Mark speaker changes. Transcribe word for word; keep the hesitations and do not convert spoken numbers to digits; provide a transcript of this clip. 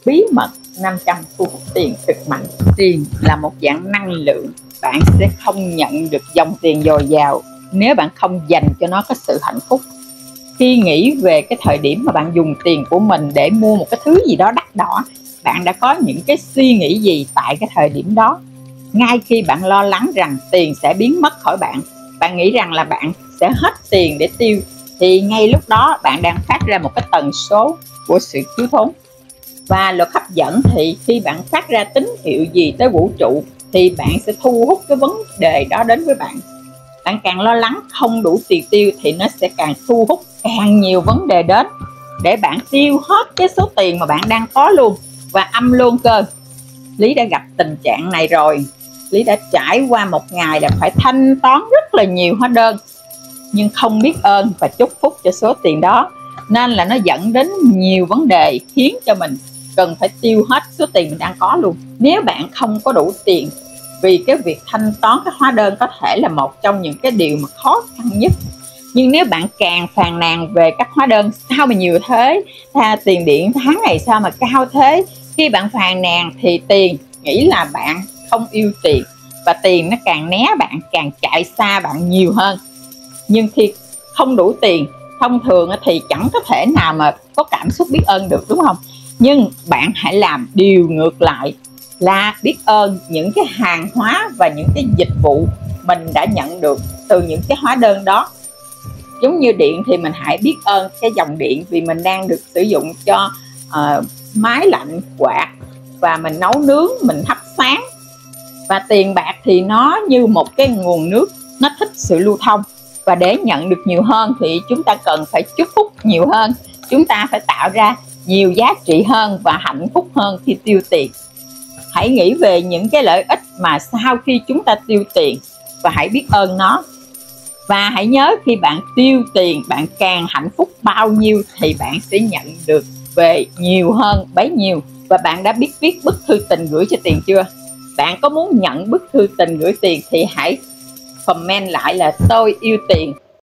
Speaker 1: bí mật năm trăm thu hút tiền cực mạnh. Tiền là một dạng năng lượng, bạn sẽ không nhận được dòng tiền dồi dào nếu bạn không dành cho nó có sự hạnh phúc. Khi nghĩ về cái thời điểm mà bạn dùng tiền của mình để mua một cái thứ gì đó đắt đỏ, bạn đã có những cái suy nghĩ gì tại cái thời điểm đó? Ngay khi bạn lo lắng rằng tiền sẽ biến mất khỏi bạn, bạn nghĩ rằng là bạn sẽ hết tiền để tiêu, thì ngay lúc đó bạn đang phát ra một cái tần số của sự thiếu thốn. Và luật hấp dẫn thì khi bạn phát ra tín hiệu gì tới vũ trụ thì bạn sẽ thu hút cái vấn đề đó đến với bạn. Bạn càng lo lắng không đủ tiền tiêu thì nó sẽ càng thu hút càng nhiều vấn đề đến để bạn tiêu hết cái số tiền mà bạn đang có luôn, và âm luôn cơ. Lý đã gặp tình trạng này rồi. Lý đã trải qua một ngày là phải thanh toán rất là nhiều hóa đơn, nhưng không biết ơn và chúc phúc cho số tiền đó, nên là nó dẫn đến nhiều vấn đề khiến cho mình cần phải tiêu hết số tiền mình đang có luôn. Nếu bạn không có đủ tiền, vì cái việc thanh toán các hóa đơn có thể là một trong những cái điều mà khó khăn nhất, nhưng nếu bạn càng phàn nàn về các hóa đơn sao mà nhiều thế, tha tiền điện tháng này sao mà cao thế, khi bạn phàn nàn thì tiền nghĩ là bạn không yêu tiền, và tiền nó càng né bạn, càng chạy xa bạn nhiều hơn. Nhưng khi không đủ tiền, thông thường thì chẳng có thể nào mà có cảm xúc biết ơn được, đúng không? Nhưng bạn hãy làm điều ngược lại, là biết ơn những cái hàng hóa và những cái dịch vụ mình đã nhận được từ những cái hóa đơn đó. Giống như điện thì mình hãy biết ơn cái dòng điện vì mình đang được sử dụng cho uh, máy lạnh, quạt, và mình nấu nướng, mình thắp sáng. Và tiền bạc thì nó như một cái nguồn nước, nó thích sự lưu thông, và để nhận được nhiều hơn thì chúng ta cần phải chúc phúc nhiều hơn, chúng ta phải tạo ra nhiều giá trị hơn và hạnh phúc hơn khi tiêu tiền. Hãy nghĩ về những cái lợi ích mà sau khi chúng ta tiêu tiền và hãy biết ơn nó. Và hãy nhớ, khi bạn tiêu tiền, bạn càng hạnh phúc bao nhiêu thì bạn sẽ nhận được về nhiều hơn bấy nhiêu. Và bạn đã biết viết bức thư tình gửi cho tiền chưa? Bạn có muốn nhận bức thư tình gửi tiền thì hãy comment lại là tôi yêu tiền.